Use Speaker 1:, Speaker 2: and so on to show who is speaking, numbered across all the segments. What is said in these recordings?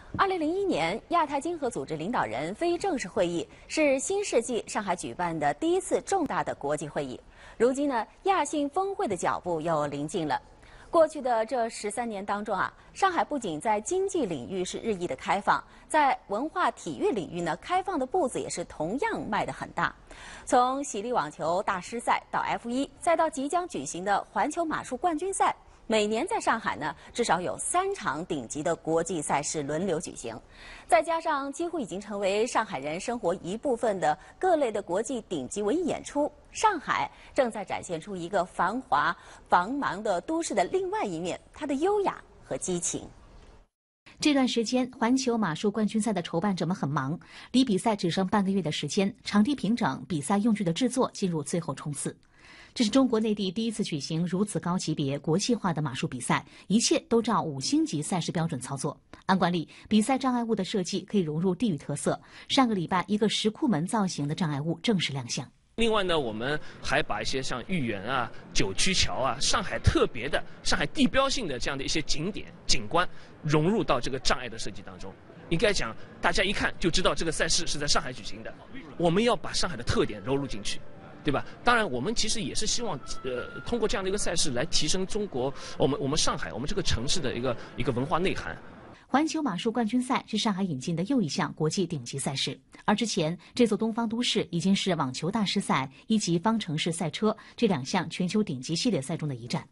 Speaker 1: 2001年，亚太经合组织领导人非正式会议是新世纪上海举办的第一次重大的国际会议。如今呢，亚信峰会的脚步又临近了。过去的这13年当中啊，上海不仅在经济领域是日益的开放，在文化体育领域呢，开放的步子也是同样迈得很大。从喜力网球大师赛到 F1，再到即将举行的环球马术冠军赛。每年在上海呢，至少有3场顶级的国际赛事轮流举行，再加上几乎已经成为上海人生活一部分的各类的国际顶级文艺演出，上海正在展现出一个繁华繁忙的都市的另外一面，它的优雅和激情。
Speaker 2: 这段时间，环球马术冠军赛的筹办者们很忙，离比赛只剩半个月的时间，场地平整、比赛用具的制作进入最后冲刺。这是中国内地第一次举行如此高级别、国际化的马术比赛，一切都照5星级赛事标准操作。按惯例，比赛障碍物的设计可以融入地域特色。上个礼拜，一个石库门造型的障碍物正式亮相。
Speaker 3: 另外呢，我们还把一些像豫园啊、九曲桥啊、上海特别的、上海地标性的这样的一些景点景观，融入到这个障碍的设计当中。应该讲，大家一看就知道这个赛事是在上海举行的。我们要把上海的特点融入进去。对吧？当然，我们其实也是希望，通过这样的一个赛事来提升中国，我们上海，我们这个城市的一个文化内涵。
Speaker 2: 环球马术冠军赛是上海引进的又一项国际顶级赛事，而之前这座东方都市已经是网球大师赛、1级方程式赛车这2项全球顶级系列赛中的一站。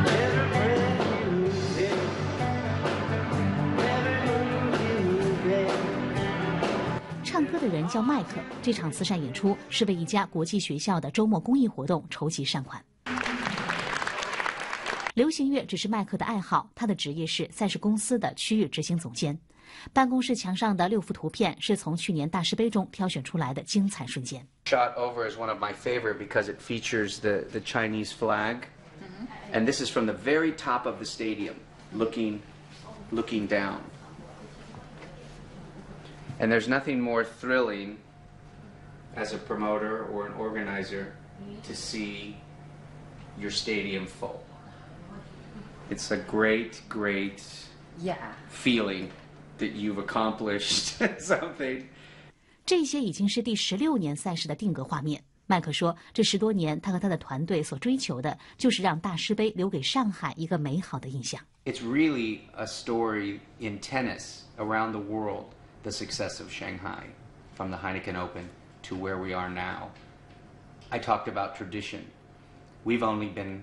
Speaker 2: 唱歌的人叫麦克，这场慈善演出是为一家国际学校的周末公益活动筹集善款。流行乐只是麦克的爱好，他的职业是赛事公司的区域执行总监。办公室墙上的6幅图片是从去年大师杯中挑选出来的精彩瞬间。
Speaker 4: Shot over is one of my favorite because it features the Chinese flag, and this is from the very top of the stadium, looking down. And there's nothing more thrilling as a promoter or an organizer to see your stadium full. It's a great feeling that you've accomplished something.
Speaker 2: 这些已经是第16年赛事的定格画面。麦克说，这10多年他和他的团队所追求的就是让大师杯留给上海一个美好的印象。
Speaker 4: It's really a story in tennis around the world.The success of Shanghai, from the Heineken Open to where we are now. I talked about tradition. We've only been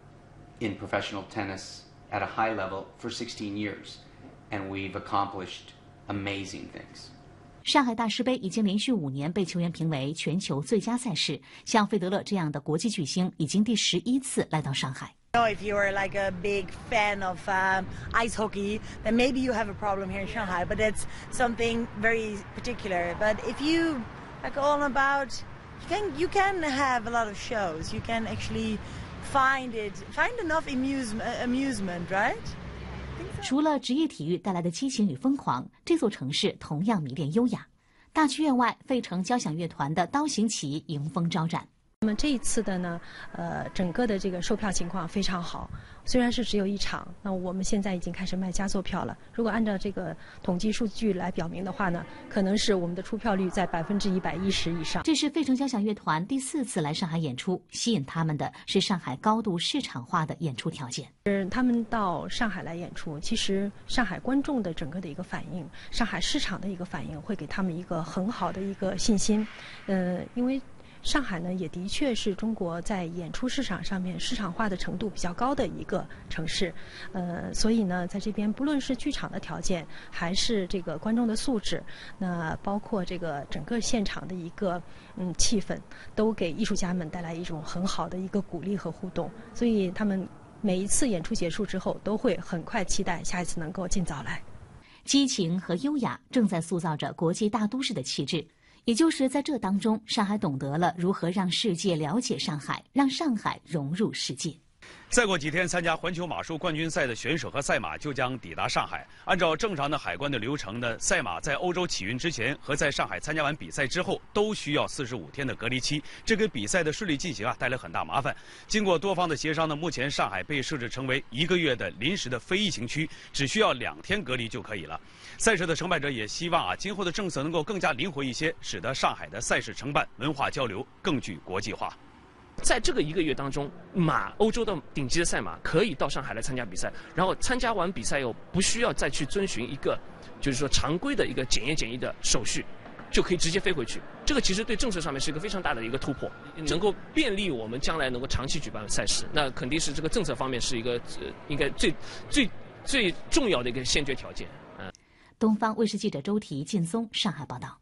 Speaker 4: in professional tennis at a high level for 16 years, and we've accomplished amazing things.
Speaker 2: 上海大师杯已经连续5年被球员评为全球最佳赛事，像费德勒这样的国际巨星已经第11次来到上海。
Speaker 5: If you are like a big fan of ice hockey, then maybe you have a problem here in Shanghai, but it's something very particular. But if you like all about, you can have a lot of shows. You can actually find enough amusement, right?
Speaker 2: 除了职业体育带来的激情与疯狂，这座城市同样迷恋优雅。大剧院外，费城交响乐团的刀行旗迎风招展。
Speaker 6: 那么这一次的呢，整个的这个售票情况非常好。虽然是只有1场，那我们现在已经开始卖加座票了。如果按照这个统计数据来表明的话呢，可能是我们的出票率在110%以上。
Speaker 2: 这是费城交响乐团第4次来上海演出，吸引他们的是上海高度市场化的演出条件。
Speaker 6: 他们到上海来演出，其实上海观众的整个的一个反应，上海市场的一个反应，会给他们一个很好的一个信心。因为上海呢，也的确是中国在演出市场上面市场化的程度比较高的一个城市，所以呢，在这边不论是剧场的条件，还是这个观众的素质，那包括这个整个现场的一个气氛，都给艺术家们带来一种很好的一个鼓励和互动，所以他们每一次演出结束之后，都会很快期待下一次能够尽早来。
Speaker 2: 激情和优雅正在塑造着国际大都市的气质。也就是在这当中，上海懂得了如何让世界了解上海，让上海融入世界。
Speaker 7: 再过几天，参加环球马术冠军赛的选手和赛马就将抵达上海。按照正常的海关的流程呢，赛马在欧洲起运之前和在上海参加完比赛之后，都需要45天的隔离期，这给比赛的顺利进行带来很大麻烦。经过多方的协商呢，目前上海被设置成为1个月的临时的非疫情区，只需要2天隔离就可以了。赛事的承办者也希望今后的政策能够更加灵活一些，使得上海的赛事承办、文化交流更具国际化。
Speaker 3: 在这个1个月当中，欧洲的顶级的赛马可以到上海来参加比赛，然后参加完比赛后不需要再去遵循一个就是说常规的一个检疫的手续，就可以直接飞回去。这个其实对政策上面是一个非常大的一个突破，能够便利我们将来能够长期举办赛事。那肯定是这个政策方面是一个应该最重要的一个先决条件。
Speaker 2: 东方卫视记者周缇、劲松上海报道。